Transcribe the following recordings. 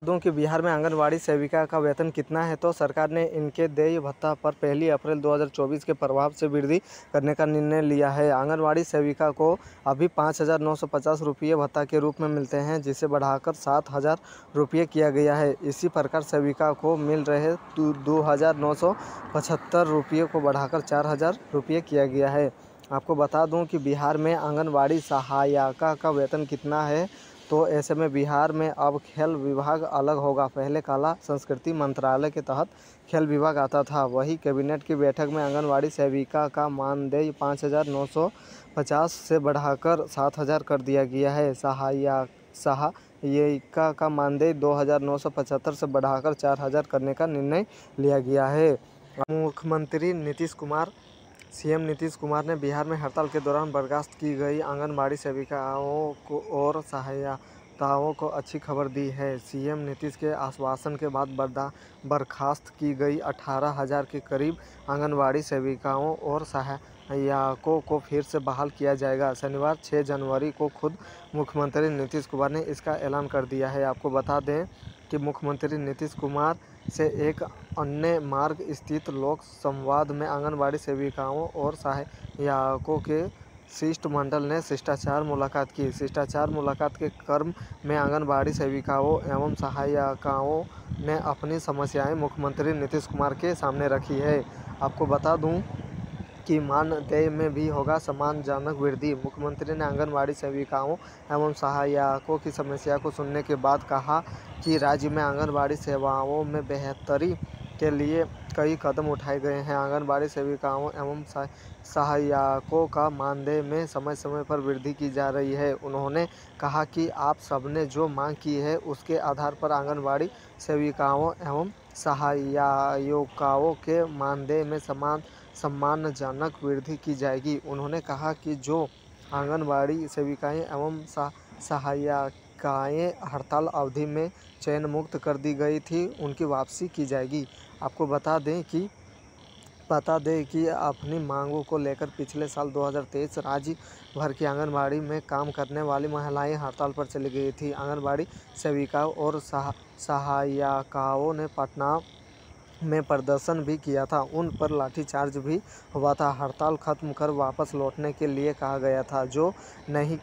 दूं कि बिहार में आंगनवाड़ी सेविका का वेतन कितना है। तो सरकार ने इनके देय भत्ता पर 1 अप्रैल 2024 के प्रभाव से वृद्धि करने का निर्णय लिया है। आंगनवाड़ी सेविका को अभी 5,950 रुपये भत्ता के रूप में मिलते हैं, जिसे बढ़ाकर 7,000 रुपये किया गया है। इसी प्रकार सेविका को मिल रहे 2,975 रुपये को बढ़ाकर 4,000 रुपये किया गया है। आपको बता दूं कि बिहार में आंगनवाड़ी सहायिका का वेतन कितना है। तो ऐसे में बिहार में अब खेल विभाग अलग होगा। पहले कला संस्कृति मंत्रालय के तहत खेल विभाग आता था। वही कैबिनेट की बैठक में आंगनवाड़ी सेविका का मानदेय 5,950 से बढ़ाकर 7,000 कर दिया गया है। सहायिका का मानदेय 2,975 से बढ़ाकर 4,000 करने का निर्णय लिया गया है। मुख्यमंत्री नीतीश कुमार सीएम नीतीश कुमार ने बिहार में हड़ताल के दौरान बर्खास्त की गई आंगनबाड़ी सेविकाओं को और सहायिकाओं को अच्छी खबर दी है। सीएम नीतीश के आश्वासन के बाद बर्खास्त की गई 18,000 के करीब आंगनबाड़ी सेविकाओं और सहायिकाओं को फिर से बहाल किया जाएगा। शनिवार 6 जनवरी को खुद मुख्यमंत्री नीतीश कुमार ने इसका ऐलान कर दिया है। आपको बता दें कि मुख्यमंत्री नीतीश कुमार से एक अन्य मार्ग स्थित लोक संवाद में आंगनबाड़ी सेविकाओं और सहायिकाओं के शिष्टमंडल ने शिष्टाचार मुलाकात की। शिष्टाचार मुलाकात के क्रम में आंगनबाड़ी सेविकाओं एवं सहायिकाओं ने अपनी समस्याएं मुख्यमंत्री नीतीश कुमार के सामने रखी है। आपको बता दूं कि मानदेय में भी होगा सम्मानजनक वृद्धि। मुख्यमंत्री ने आंगनबाड़ी सेविकाओं एवं सहायिकाओं की समस्या को सुनने के बाद कहा कि राज्य में आंगनबाड़ी सेवाओं में बेहतरी के लिए कई कदम उठाए गए हैं। आंगनबाड़ी सेविकाओं एवं सहायिकाओं का मानदेय में समय समय पर वृद्धि की जा रही है। उन्होंने कहा कि आप सबने जो मांग की है उसके आधार पर आंगनबाड़ी सेविकाओं एवं सहायिकाओं के मानदेय में सम्मानजनक वृद्धि की जाएगी। उन्होंने कहा कि जो आंगनबाड़ी सेविकाएं एवं सहायिकाएं हड़ताल अवधि में चयन मुक्त कर दी गई थी, उनकी वापसी की जाएगी। आपको बता दें कि अपनी मांगों को लेकर पिछले साल 2023 राज्य भर की आंगनबाड़ी में काम करने वाली महिलाएं हड़ताल पर चली गई थी। आंगनबाड़ी सेविकाओं और सहायिकाओं ने पटना में प्रदर्शन भी किया था। उन पर लाठीचार्ज भी हुआ था। हड़ताल खत्म कर वापस लौटने के लिए कहा गया था। जो नहीं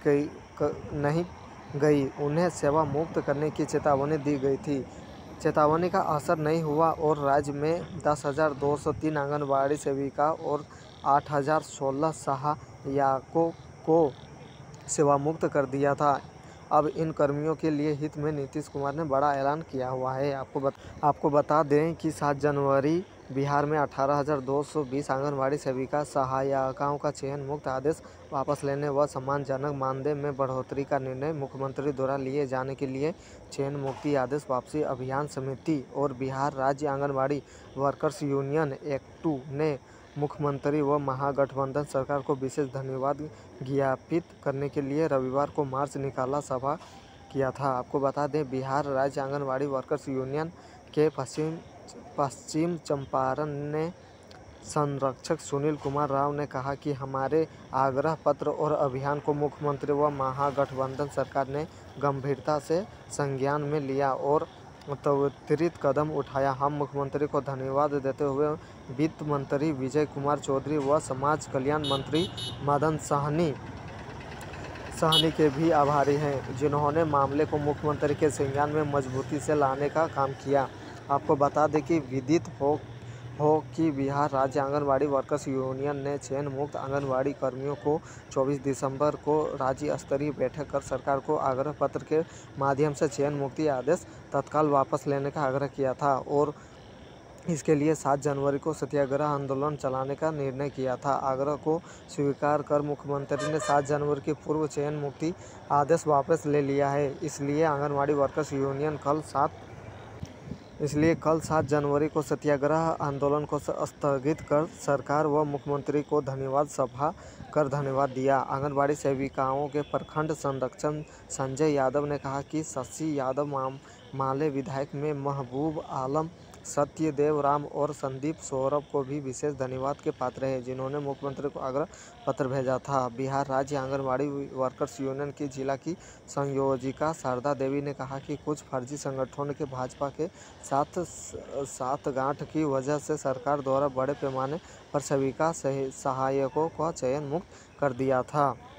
गई उन्हें सेवा मुक्त करने की चेतावनी दी गई थी। चेतावनी का असर नहीं हुआ और राज्य में 10,203 आंगनबाड़ी सेविका और 8,016 सहायिकाओं को सेवा मुक्त कर दिया था। अब इन कर्मियों के लिए हित में नीतीश कुमार ने बड़ा ऐलान किया हुआ है। आपको बता दें कि 7 जनवरी बिहार में 18,220 आंगनबाड़ी सेविका सहायिकाओं का चयन मुक्त आदेश वापस लेने व सम्मानजनक मानदेय में बढ़ोतरी का निर्णय मुख्यमंत्री द्वारा लिए जाने के लिए चयन मुक्ति आदेश वापसी अभियान समिति और बिहार राज्य आंगनबाड़ी वर्कर्स यूनियन एक्टू ने मुख्यमंत्री व महागठबंधन सरकार को विशेष धन्यवाद ज्ञापित करने के लिए रविवार को मार्च निकाला सभा किया था। आपको बता दें बिहार राज्य आंगनबाड़ी वर्कर्स यूनियन के पश्चिम चंपारण ने संरक्षक सुनील कुमार राव ने कहा कि हमारे आग्रह पत्र और अभियान को मुख्यमंत्री व महागठबंधन सरकार ने गंभीरता से संज्ञान में लिया और त्वरित कदम उठाया। हम मुख्यमंत्री को धन्यवाद देते हुए वित्त मंत्री विजय कुमार चौधरी व समाज कल्याण मंत्री मदन सहनी के भी आभारी हैं, जिन्होंने मामले को मुख्यमंत्री के संज्ञान में मजबूती से लाने का काम किया। आपको बता दें कि विदित हो कि बिहार राज्य आंगनबाड़ी वर्कर्स यूनियन ने चयन मुक्त आंगनबाड़ी कर्मियों को 24 दिसंबर को राज्य स्तरीय बैठक कर सरकार को आग्रह पत्र के माध्यम से चयन मुक्ति आदेश तत्काल वापस लेने का आग्रह किया था और इसके लिए 7 जनवरी को सत्याग्रह आंदोलन चलाने का निर्णय किया था। आग्रह को स्वीकार कर मुख्यमंत्री ने 7 जनवरी की पूर्व चयन मुक्ति आदेश वापस ले लिया है। इसलिए आंगनबाड़ी वर्कर्स यूनियन कल 7 जनवरी को सत्याग्रह आंदोलन को स्थगित कर सरकार व मुख्यमंत्री को धन्यवाद सभा कर धन्यवाद दिया। आंगनबाड़ी सेविकाओं के प्रखंड संरक्षक संजय यादव ने कहा कि शशि यादव माले विधायक में महबूब आलम, सत्यदेव राम और संदीप सौरभ को भी विशेष धन्यवाद के पात्र हैं, जिन्होंने मुख्यमंत्री को आग्रह पत्र भेजा था। बिहार राज्य आंगनबाड़ी वर्कर्स यूनियन की जिला की संयोजिका शारदा देवी ने कहा कि कुछ फर्जी संगठनों के भाजपा के साथ साठगांठ की वजह से सरकार द्वारा बड़े पैमाने पर सेविका सहायकों का चयन मुक्त कर दिया था।